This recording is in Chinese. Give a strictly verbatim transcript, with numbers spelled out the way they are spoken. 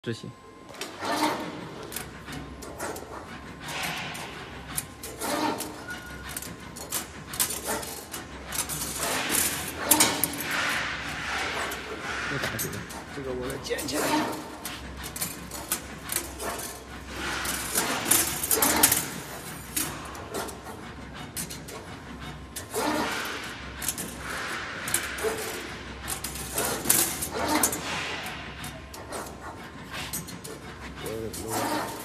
执行。又打几个？这个我给捡起来。我